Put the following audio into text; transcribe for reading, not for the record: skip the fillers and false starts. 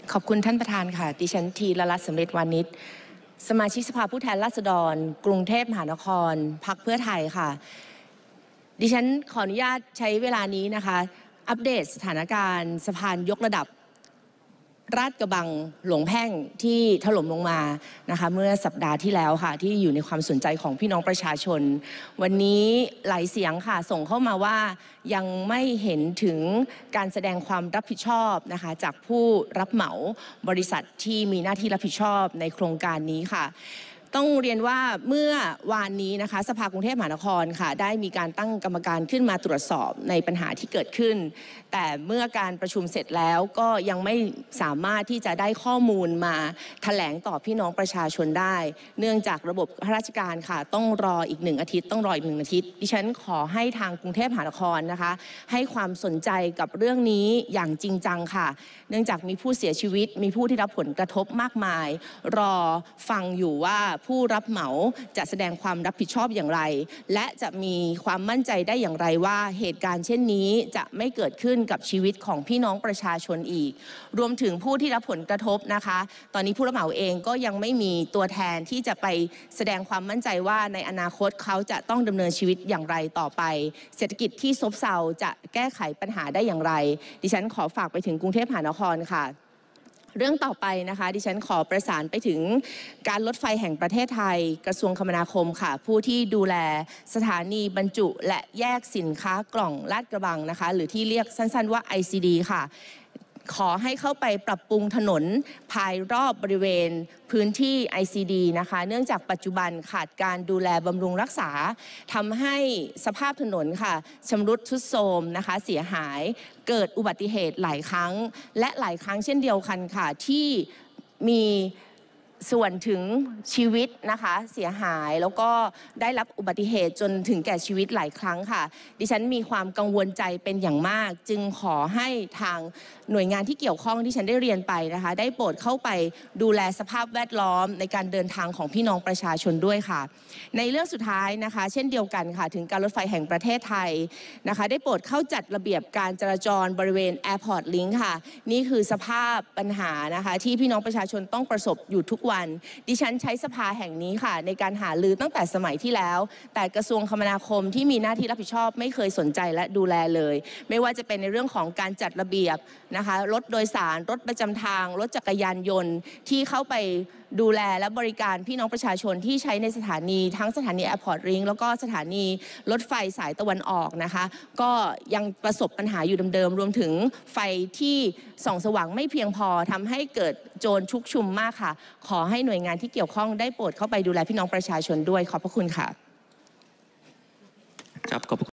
ขอบคุณท่านประธานค่ะดิฉันธีรรัตน์สำเร็จวานิชสมาชิกสภาผู้แทนราษฎรกรุงเทพมหานครพรรคเพื่อไทยค่ะดิฉันขออนุญาตใช้เวลานี้นะคะอัปเดตสถานการณ์สะพานยกระดับลาดกระบังหลวงแพ่งที่ถล่มลงมานะคะเมื่อสัปดาห์ที่แล้วค่ะที่อยู่ในความสนใจของพี่น้องประชาชนวันนี้หลายเสียงค่ะส่งเข้ามาว่ายังไม่เห็นถึงการแสดงความรับผิดชอบนะคะจากผู้รับเหมาบริษัทที่มีหน้าที่รับผิดชอบในโครงการนี้ค่ะต้องเรียนว่าเมื่อวานนี้นะคะสภากรุงเทพมหานครค่ะได้มีการตั้งกรรมการขึ้นมาตรวจสอบในปัญหาที่เกิดขึ้นแต่เมื่อการประชุมเสร็จแล้วก็ยังไม่สามารถที่จะได้ข้อมูลมาแถลงต่อพี่น้องประชาชนได้เนื่องจากระบบข้าราชการค่ะต้องรออีก1 อาทิตย์ต้องรออีก1 อาทิตย์ดิฉันขอให้ทางกรุงเทพมหานครนะคะให้ความสนใจกับเรื่องนี้อย่างจริงจังค่ะเนื่องจากมีผู้เสียชีวิตมีผู้ที่รับผลกระทบมากมายรอฟังอยู่ว่าผู้รับเหมาจะแสดงความรับผิดชอบอย่างไรและจะมีความมั่นใจได้อย่างไรว่าเหตุการณ์เช่นนี้จะไม่เกิดขึ้นกับชีวิตของพี่น้องประชาชนอีกรวมถึงผู้ที่รับผลกระทบนะคะตอนนี้ผู้รับเหมาเองก็ยังไม่มีตัวแทนที่จะไปแสดงความมั่นใจว่าในอนาคตเขาจะต้องดำเนินชีวิตอย่างไรต่อไปเศรษฐกิจที่ซบเซาจะแก้ไขปัญหาได้อย่างไรดิฉันขอฝากไปถึงกรุงเทพมหานครค่ะเรื่องต่อไปนะคะดิฉันขอประสานไปถึงการรถไฟแห่งประเทศไทยกระทรวงคมนาคมค่ะผู้ที่ดูแลสถานีบรรจุและแยกสินค้ากล่องลาดกระบังนะคะหรือที่เรียกสั้นๆว่า ICD ค่ะขอให้เข้าไปปรับปรุงถนนภายรอบบริเวณพื้นที่ ICD นะคะเนื่องจากปัจจุบันขาดการดูแลบำรุงรักษาทำให้สภาพถนนค่ะชำรุดทรุดโทรมนะคะเสียหายเกิดอุบัติเหตุหลายครั้งและหลายครั้งเช่นเดียวกันค่ะที่มีส่วนถึงชีวิตนะคะเสียหายแล้วก็ได้รับอุบัติเหตุจนถึงแก่ชีวิตหลายครั้งค่ะดิฉันมีความกังวลใจเป็นอย่างมากจึงขอให้ทางหน่วยงานที่เกี่ยวข้องที่ฉันได้เรียนไปนะคะได้โปรดเข้าไปดูแลสภาพแวดล้อมในการเดินทางของพี่น้องประชาชนด้วยค่ะในเรื่องสุดท้ายนะคะเช่นเดียวกันค่ะถึงการรถไฟแห่งประเทศไทยนะคะได้โปรดเข้าจัดระเบียบการจราจรบริเวณ Airport Link ค่ะนี่คือสภาพปัญหานะคะที่พี่น้องประชาชนต้องประสบอยู่ทุกวันดิฉันใช้สภาแห่งนี้ค่ะในการหารือตั้งแต่สมัยที่แล้วแต่กระทรวงคมนาคมที่มีหน้าที่รับผิดชอบไม่เคยสนใจและดูแลเลยไม่ว่าจะเป็นในเรื่องของการจัดระเบียบนะคะรถโดยสารรถประจำทางรถจักรยานยนต์ที่เข้าไปดูแลและบริการพี่น้องประชาชนที่ใช้ในสถานีทั้งสถานี Airport Link แล้วก็สถานีรถไฟสายตะวันออกนะคะก็ยังประสบปัญหาอยู่เดิมๆรวมถึงไฟที่ส่องสว่างไม่เพียงพอทำให้เกิดโจรชุกชุมมากค่ะขอให้หน่วยงานที่เกี่ยวข้องได้โปรดเข้าไปดูแลพี่น้องประชาชนด้วยขอบพระคุณค่ะ